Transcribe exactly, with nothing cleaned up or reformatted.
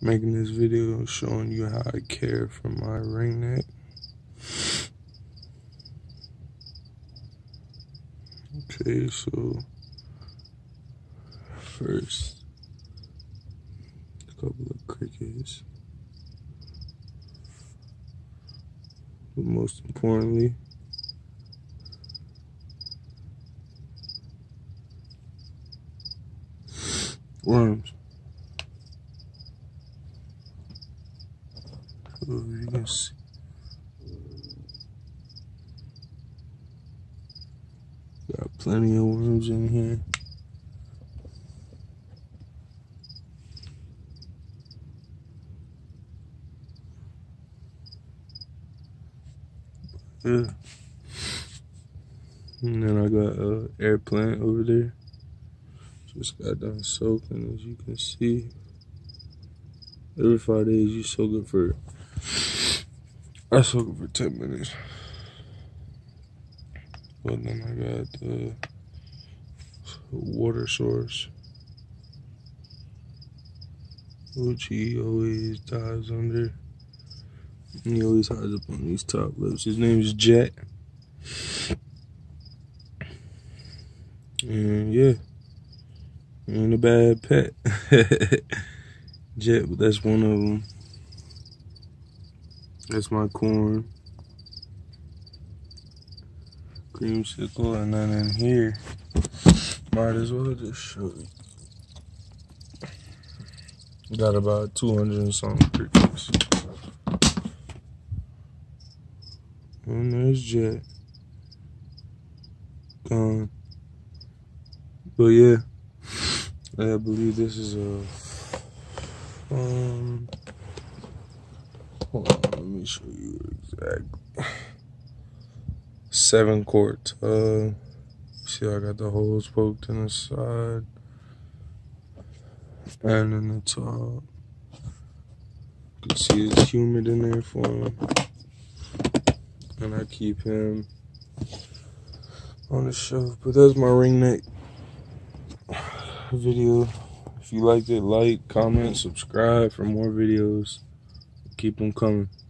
making this video showing you how I care for my ring neck. Okay, so first, a couple of crickets, but most importantly, worms. So you can see, got plenty of worms in here. Yeah. And then I got a air plant over there. Just got done soaking, as you can see. Every five days you soak it for, I soak it for ten minutes. But then I got the water source, which he always dives under. And he always hides up on these top lips. His name is Jet. And yeah, ain't a bad pet. Jet, but that's one of them. That's my corn. Creamsicle, and then in here, might as well just show you. Got about two hundred and something crickets. And there's Jet. Gone. But yeah, I believe this is a, um, hold on, let me show you exactly. Seven quart. Uh, see, I got the holes poked in the side and in the top. You can see it's humid in there for him. And I keep him on the shelf. But that's my ring neck video. If you liked it, like, comment, subscribe for more videos. Keep them coming.